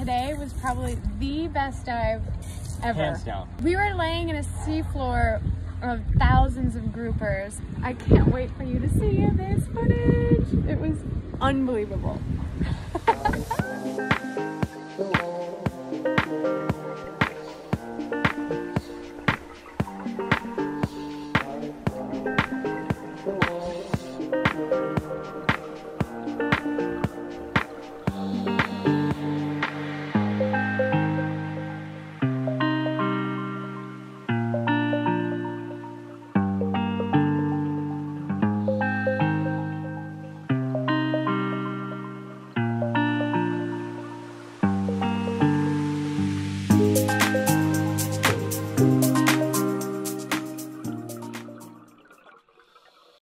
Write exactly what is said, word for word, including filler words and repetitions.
today was probably the best dive ever. Hands down. We were laying in a seafloor of thousands of groupers. I can't wait for you to see this footage. It was unbelievable.